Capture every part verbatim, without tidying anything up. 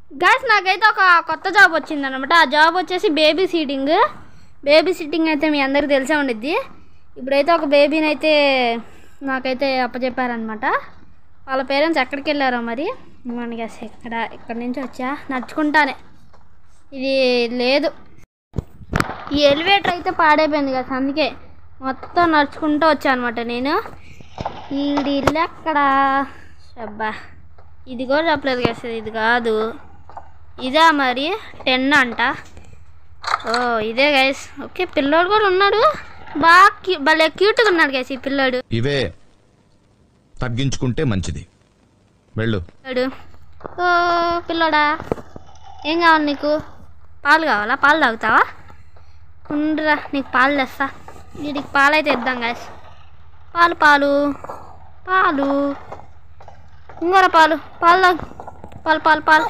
Guys నాకైతే ఒక కొత్త జాబ్ వచ్చింది అనమాట. ఆ జాబ్ వచ్చేసి బేబీ సీటింగ్. బేబీ సిట్టింగ్ అయితే మీ అందరికీ తెలిసే ఉండిద్ది. ఇప్పుడైతే ఒక బేబీని అయితే నాకైతే అప్పచెప్పారనమాట. వాళ్ళ పేరెంట్స్ ఎక్కడికి వెళ్ళారో మరి. మనకి అసలు ఇక్కడ ఇక్కడ నుంచి వచ్చా నడుచుకుంటానే. ఇది లేదు, ఈ ఎలివేటర్ అయితే పాడైపోయింది కదా, అందుకే మొత్తం నడుచుకుంటూ వచ్చా అనమాట నేను. ఈడి ఇల్లు ఎక్కడ అబ్బా, ఇది కూడా చెప్పలేదు కదా, ఇది కాదు, ఇదా మరి టెన్ అంట. ఓ ఇదే గైస్. ఓకే పిల్లోడు కూడా ఉన్నాడు, బాగా క్యూ భలే క్యూట్గా ఉన్నాడు గైస్ ఈ పిల్లోడు. ఇవే తగ్గించుకుంటే మంచిది, వెళ్ళు. ఓ పిల్లోడా, ఏం కావాలి నీకు? పాలు కావాలా? పాలు తాగుతావా? ఉండరా నీకు పాలు తెస్తా. వీడికి పాలు అయితే ఇద్దాం గైస్. పాలు పాలు పాలు ఇంకోరా పాలు పాలు తాగు. పాలు పాలు పాలు.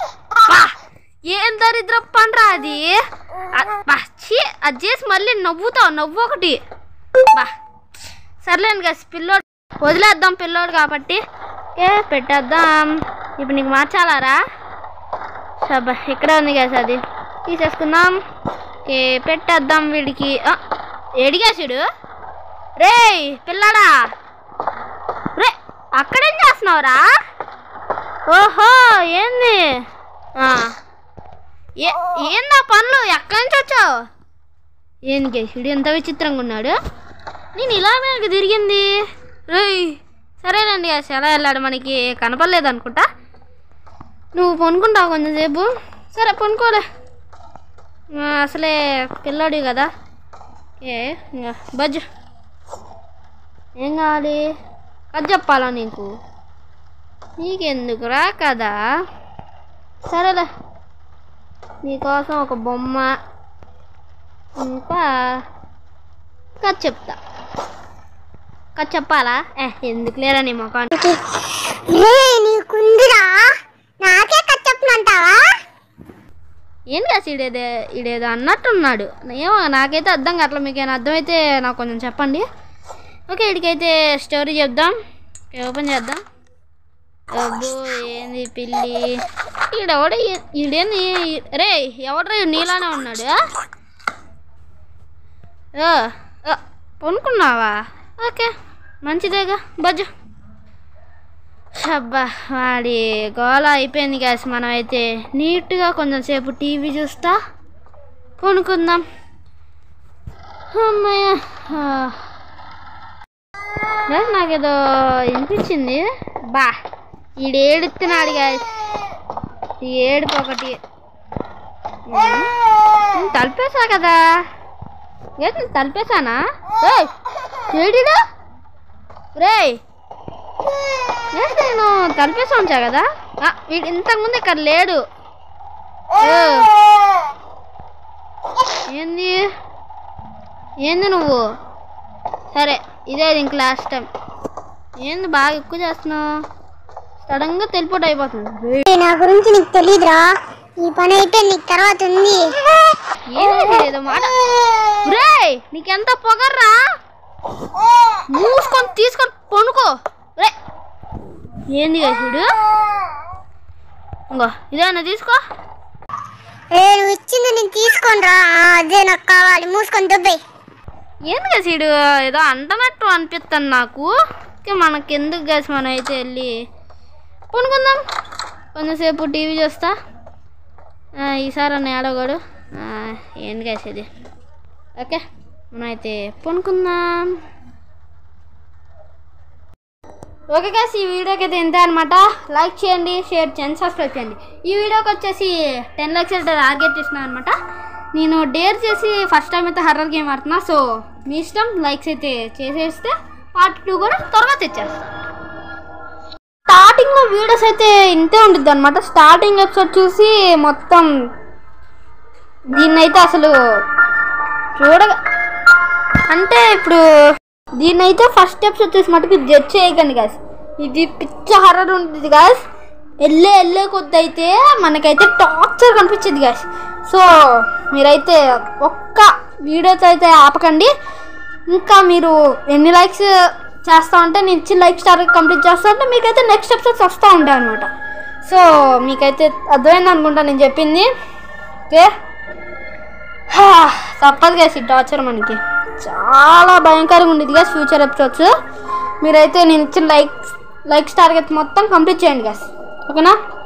ఏం దరిద్ర పండ్రా అది. చీ అది చేసి మళ్ళీ నవ్వుతావు, నవ్వు ఒకటి. బా సర్లేండి గైస్, పిల్లోడు వదిలేద్దాం పిల్లోడు కాబట్టి. ఏ పెట్టేద్దాం. ఇప్పుడు నీకు మార్చాలారా? సబ్బా ఇక్కడే ఉంది గైస్, అది తీసేసుకుందాం. ఏ పెట్టేద్దాం వీడికి. ఎడిగేసాడు రే పిల్లాడా. రే అక్కడేం చేస్తున్నావురా? ఓహో ఏంది ఏందా పనులు, ఎక్కడి నుంచి వచ్చావు? ఏంది కేసుడు ఎంత విచిత్రంగా ఉన్నాడు. నేను ఇలా మీద తిరిగింది. రేయ్ సరేనండి అసలు ఎలా వెళ్ళాడు మనకి కనపడలేదు అనుకుంటా. నువ్వు పనుకుంటావు కొంచెంసేపు. సరే పనుకోలే, అసలే పిల్లాడు కదా. ఏ బజ్జు ఏం కావాలి? కథ చెప్పాలా నీకు? నీకెందుకురా కదా. సరేలే నీకోసం ఒక బొమ్మ ఇంకా కథ చెప్తా. కథ చెప్పాలా? ఏ ఎందుకు లేరా నీ మొఖానికి. ఏంటి కాసి ఇడేదే ఇడేదో అన్నట్టున్నాడు. ఏమో నాకైతే అర్థం కావట్లేదు. మీకేమైనా అర్థమైతే నాకు కొంచెం చెప్పండి. ఓకే వీడికైతే స్టోరీ చెప్దాం. ఓపెన్ చేద్దాం. అబ్బో ఏంది పిల్లి ఈడెవడ ఈడేంది రే ఎవడ్రా నీలానే ఉన్నాడు. పనుకున్నావా? ఓకే మంచిదేగా బజ్జు. అబ్బా వాడి గోళ అయిపోయింది గ్యాస్. మనం అయితే నీట్గా కొంచెం సేపు టీవీ చూస్తా కొనుక్కుందాం. అమ్మయ్య నాకేదో వినిపించింది. బా ఈడు ఏడుస్తున్నాడు గ్యాస్. ఈ ఏడుపు ఒకటి. తలిపేసా కదా, ఏంటి తలిపేసానా? ఏడిడా రే నేను తలిపేసా ఉంచా కదా. వీడు ఇంతకుముందు ఇక్కడ లేడు. ఏంది ఏంది నువ్వు? సరే ఇదే ఇంక లాస్ట్ టైం. ఏంది బాగా ఎక్కువ చేస్తున్నావు? సడన్ గా తెలిపోటు అయిపోతుంది. నా గురించి నీకు తెలీదురా, ఈ పని అయితే నీకు తర్వాత ఉంది. ఏదో మాట రే, నీకెంత పొగర్రా? మూసుకొని తీసుకొని పనుకో రే. ఏంది చూడు, ఇంకో ఇదేనా తీసుకో. నువ్వు ఇచ్చింది నేను తీసుకోని రా, అదే నాకు కావాలి. మూసుకొని దుబ్బై. ఏంది కసీడు ఏదో అంటనట్టు అనిపిస్తాను నాకు. మనకెందుకు గసి, మనం అయితే వెళ్ళి పనుకుందాం. కొంచెంసేపు టీవీ చూస్తా. ఈసారి అన్న ఏడవగాడు. ఏంటి గసేది. ఓకే మనం అయితే పనుకుందాం. ఓకే గైస్ ఈ వీడియోకి అయితే ఇంతే అనమాట. లైక్ చేయండి, షేర్ చేయండి, సబ్స్క్రైబ్ చేయండి. ఈ వీడియోకి వచ్చేసి టెన్ లైక్స్ అయితే టార్గెట్ ఇస్తున్నాను అనమాట. నేను డేర్ చేసి ఫస్ట్ టైం అయితే హర్రర్ గేమ్ ఆడుతున్నా. సో మీ ఇష్టం, లైక్స్ అయితే చేసేస్తే పార్ట్ టూ కూడా త్వరగా తెచ్చేస్తాను. స్టార్టింగ్లో వీడియోస్ అయితే ఇంతే ఉంటుంది అనమాట. స్టార్టింగ్ ఎపిసోడ్ చూసి మొత్తం దీన్నైతే అసలు చూడగా అంటే ఇప్పుడు దీన్నైతే ఫస్ట్ ఎపిసోడ్ చూసి మటుకు జడ్జ్ చేయకండి గాయస్. ఇది పిచ్చ హర్రర్ ఉంటుంది గాయస్. వెళ్ళే వెళ్ళే కొద్ది అయితే మనకైతే టార్చర్ కనిపించింది గాయస్. సో మీరైతే ఒక్క వీడియోతో అయితే ఆపకండి. ఇంకా మీరు ఎన్ని లైక్స్ చేస్తా ఉంటే నేను ఇచ్చిన లైక్ స్టార్ కంప్లీట్ చేస్తా ఉంటే మీకైతే నెక్స్ట్ ఎపిసోడ్స్ వస్తూ ఉంటాయి అనమాట. సో మీకైతే అర్థమైంది అనుకుంటా నేను చెప్పింది. ఓకే, తప్పదు గైస్ ఈ టార్చర్ మనకి చాలా భయంకరంగా ఉండేది గైస్ ఫ్యూచర్ ఎపిసోడ్స్. మీరైతే నేను ఇచ్చిన లైక్ లైక్స్ టార్గెట్ మొత్తం కంప్లీట్ చేయండి గైస్, ఓకేనా?